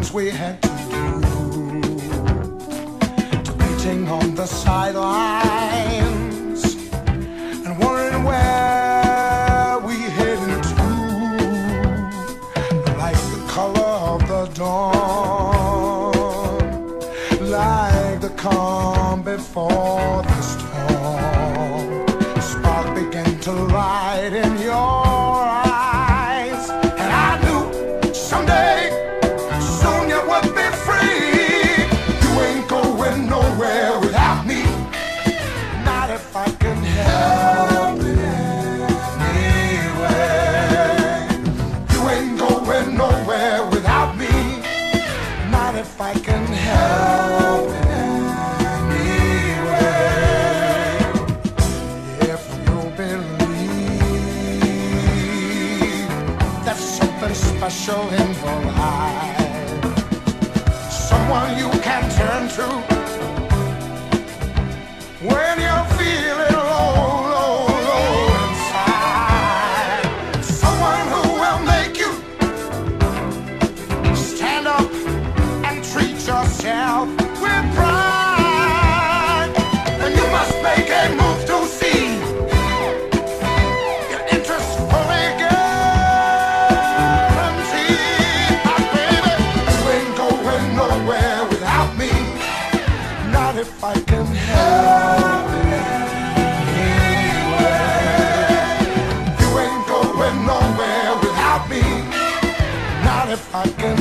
things we had to do, to waiting on the sidelines and wondering where we heading to, like the color of the dawn, like the calm before the storm. A spark began to light in your eyes, and I knew someday soon you would be free. You ain't going nowhere without me, not if I can help it anyway. You ain't going nowhere without me, not if I can help it anyway. If you believe there's something special in your life, someone you can turn to when you're feeling low inside, someone who will make you stand up and treat yourself with pride. And you must make a move to see your interests fully guaranteed. Baby, you ain't going nowhere without me, not if I can help it anyway. You ain't going nowhere without me, not if I can